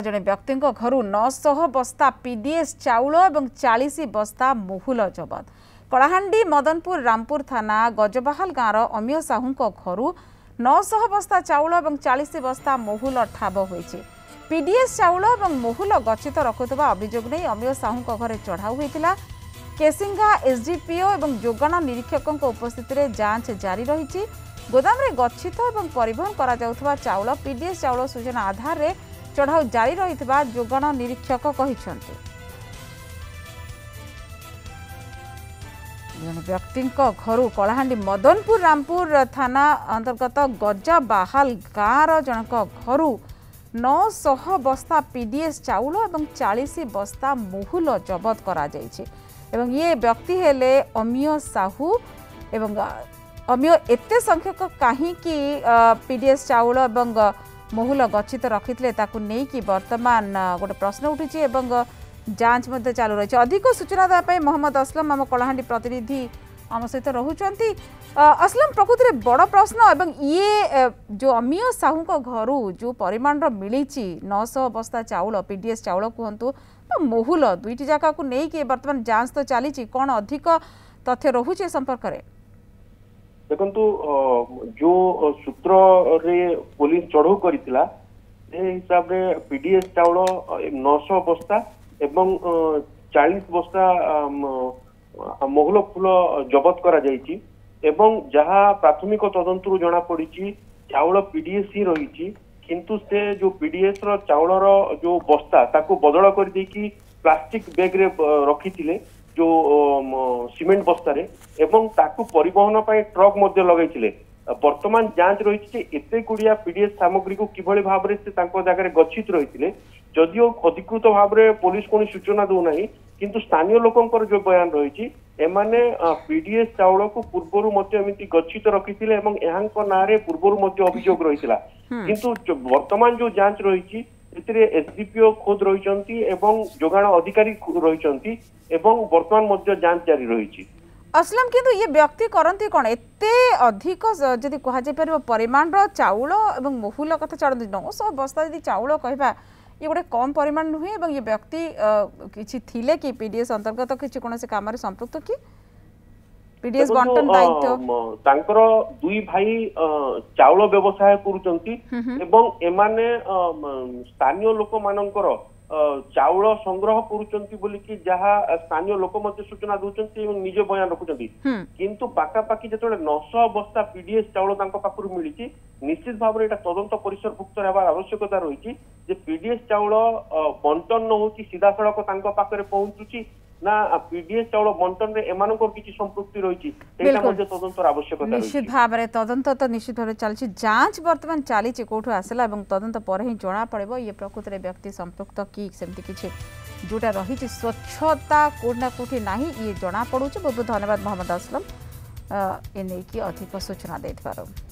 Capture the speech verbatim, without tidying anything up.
जड़े व्यक्ति घर नौश बस्ता पीडीएस चाउल और चालीस बस्ता महुल जबत। कलाहांडी मदनपुर रामपुर थाना गजबाहाल गाँव अमीय साहू घर नौश बस्ता चाउल और चालीस बस्ता महुल ठाब होती। पीडीएस चाउल और महुल गच्छित रखुवा अभियोग नहीं अमीय साहू घर चढ़ाऊ होता। केसिंगा एसडीपीओ और जोगाण निरीक्षकों उपस्थित में जांच जारी रही। गोदाम रे गच्छित और परिवहन करा जाउथबा चाउल पीडीएस चाउल सूचना आधार रे चढ़ाऊ जारी रही जोगाण निरीक्षक कहते। व्यक्ति घर कलाहांडी मदनपुर रामपुर थाना अंतर्गत गजबाहाल गाँव जनक घर नौश बस्ता पीडीएस चाउल और चालीस बस्ता महुल जबत करा जायछि। एवं ये व्यक्ति हेले अमीय साहू एवं अमीय एते संख्यक कहीं पीडीएस चाउल और महुल गच्छित रखिते नहीं वर्तमान गोटे प्रश्न उठी जांच चालू रही। अधिक सूचना देवाई मोहम्मद असलम आम कलाहांडी प्रतिनिधि आम सहित रोचंती। असलम प्रकृति में बड़ प्रश्न एवं ये जो अमीय साहू घर जो परिमाण मिली नौश बस्ता चाउल पीडीएस चाउल कहतु महुल दुईटी जगह को लेकिन वर्तमान जांच तो चली कौन अधिक तथ्य रोचे संपर्क में देखु जो सूत्र रे पुलिस चढ़ऊ करथिला हिसाब रे पीडीएस चाउल नौश बस्ता एवं चालीस बस्ता महुल फूल जबत करा जायछि एवं जहा प्राथमिक तदंतरु जना पड़ी चाउल पीडीएस ही रही किंतु से जो पीडीएस रो चाउल रो जो बस्ता ताको बदल कर देकी प्लास्टिक बैग रे रखिथिले जो सीमेंट बस्ता रे एवं ताकू परिवहन पाई ट्रक मध्य लगाइथिले। वर्तमान जांच रही एते गुड़िया पीडीएस सामग्री को किभली भाव रे से तांको जगह गच्छित रही जदिओ अधिकृत भाव रे पुलिस कोनी सूचना दो नहीं किंतु स्थानीय लोकंकर जो बयान रही एमाने पीडीएस चाउल को पूर्वरु मध्य एमिति गच्छित रखिथिले एवं एहांको नारे पूर्वरु मध्य अभियोग रहितला किंतु वर्तमान जो जांच रही एसडीपीओ खुद रही एवं जोगाण अधिकारी रही एवं वर्तमान मध्य जांच जारी रही। असलम किंतु ये व्यक्ति करती कौन एते अधिक जदि कह जापर परिमाण चाउल और महुल कथा चढ़ती नौश बस्ता यदि चाउल कहवा ये गोटे कम परिमाण नुहे ये व्यक्ति किसी थिले कि पीडीएस अंतर्गत किसी कौन से काम संपृक्त कि पीडीएस बंटन दायित्व तांकर दुई भाई चाउल व्यवसाय करुचंती एवं एमाने स्थानीय लोक मानकर चाउल संग्रह करुचंती बोली कि जहा स्थानीय लोक मध्य सूचना दउचंती एवं निजे बयान रखुचंती किंतु पाका पाकी जतले नौश बस्ता पीडीएस चाउल तांको पाखरु मिलिची निश्चित भाव रे एटा तदंत परिसरभुक्त हेबार आवश्यकता रही जे पीडीएस चाउल बंटन न होची सीधा सड़क तांको पाखरे पहुंचुची ना पीडीएस चाउल बंटन रे एमानकर किछि संपृक्ति रही सेटा मध्ये तदंतर आवश्यकता रही। निश्चित भाव रे तदंत तो निश्चित भाव चलछि जांच वर्तमान चली कोठु आसला एवं तदंत पर ही जना पड़िबो ये प्रकृति रे व्यक्ति संपृक्त कि सेमति किछि जोटा रही स्वच्छता कोठना कोठी नाही ये जना पड़ुछि। बहुत बहुत धन्यवाद मोहम्मद असलम ए नै कि अधिक सूचना देथिबारो।